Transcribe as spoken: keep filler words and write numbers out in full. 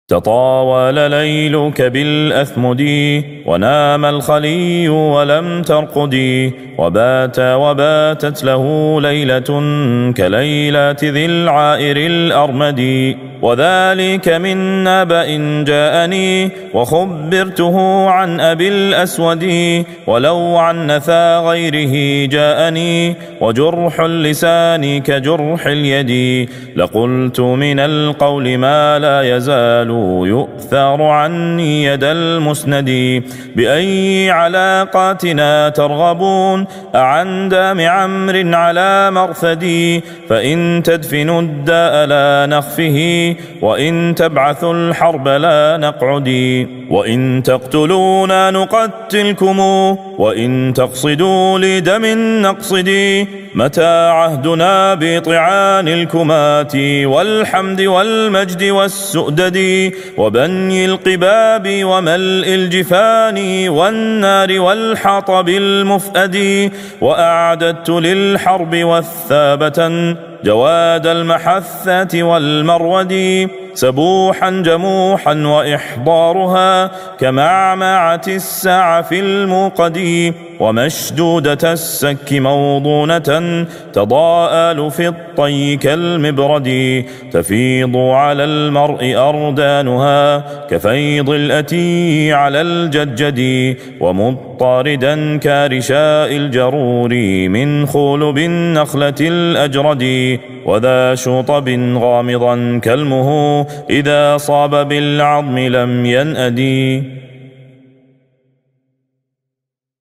تطاول ليلك بالأثمد ونام الخلي ولم ترقدي وبات وباتت له ليلة كليلة ذي العائر الأرمد وذلك من نبأ جاءني وخبرته عن أبي الأسود ولو عن نثى غيره جاءني وجرح اللسان كجرح اليد لقلت من القول ما لا يزال يؤثر عني يد المسند بأي علاقاتنا ترغبون أعن دام عمرو على مرثدي فإن تدفنوا الداء لا نخفه وإن تبعثوا الحرب لا نقعدي وإن تقتلونا نقتلكم وإن تقصدوا لدم نقصدي متى عهدنا بطعان الكمات والحمد والمجد والسؤدد وبني القباب وملء الجفان والنار والحطب المفأد وأعددت للحرب والثابة جواد المحثات والمرود سبوحا جموحا وإحضارها كمعمعة الساع في الموقد ومشدودة السك موضونة تضاءل في الطي كالمبرد تفيض على المرء أردانها كفيض الأتي على الججد ومضطردا كارشاء الجرور من خلب النخلة الأجرد وذا شطب غامضا كالمه إذا صاب بالعظم لم ينأدي